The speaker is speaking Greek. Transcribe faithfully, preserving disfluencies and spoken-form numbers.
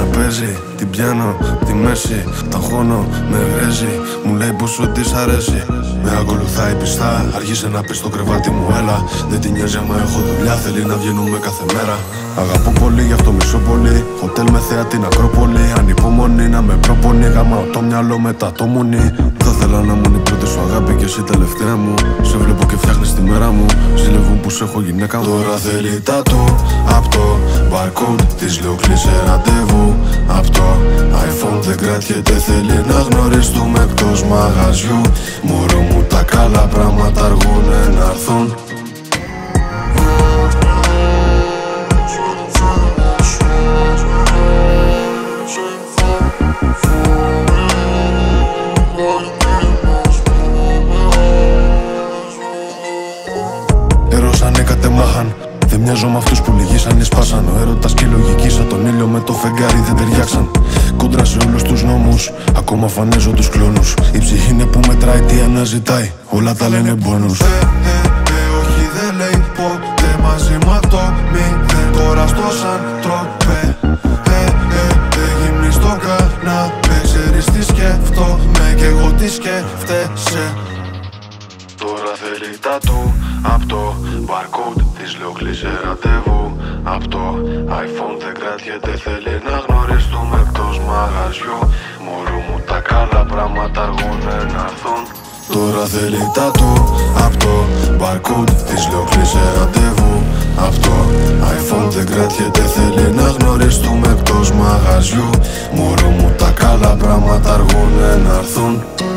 παίζει, την πιάνω, τη μέση. Τα χώνω, με βρέζει, μου λέει πως σου της αρέσει. Με ακολουθάει πιστά, άρχισε να πει στο κρεβάτι μου έλα. Δεν την νοιάζει άμα έχω δουλειά, θέλει να βγαίνουμε κάθε μέρα. Αγαπώ πολύ, γι' αυτό μισώ πολύ. Χοτέλ με θέα την Ακρόπολη. Ανυπομονή να με προπονεί, γαμάω το μυαλό μετά το μουνί. Θα ήθελα να μου η πρώτη σου αγάπη και εσύ τελευταία μου. Σε βλέπω και φτιάχνεις τη μέρα μου. Ζηλεύουν που σε έχω γυναίκα μου. Τώρα θέλει τατού απ' το barcode. Της λέω κλείσε ραντεβού. Απ' το iPhone δεν κρατιέται, θέλει να γνωριστούμε εκτός μαγαζιού. Μωρό μου τα καλά πράγματα αργούνε να έρθουν. Δεν μοιάζω με αυτούς που λυγίσαν ή σπάσαν. Ο έρωτας και η λογική σαν τον ήλιο με το φεγγάρι δεν ταιριάξαν. Κόντρα σε όλους τους νόμους, ακόμα φανέζω τους κλόνους. Η ψυχή είναι που μετράει, τι αναζητάει, όλα τα λένε μπόνους. Ε, ε, ε, όχι δεν λέει ποτέ μαζί μου αυτό. Μηδέν τώρα στο σαν τροπέ. Ε, ε, ε, γυμνή στο καναπέ. Ξέρεις τι σκέφτομαι κι εγώ τι σκέφτεσαι. Τώρα θέλει τατού απ' το barcode. Της λέω κλείσε ραντεβού. Απ' το iPhone δεν κρατιέται, θέλει να γνωριστούμε εκτός μαγαζιού. Μωρό μου τα καλά πράγματα αργούνε να έρθουν. Τώρα θέλει τατού απ' το barcode. Της λέω κλείσε ραντεβού. Απ' το iPhone δεν κρατιέται, θέλει να γνωριστούμε εκτός μαγαζιού. Μωρό μου τα καλά πράγματα αργούνε να έρθουν.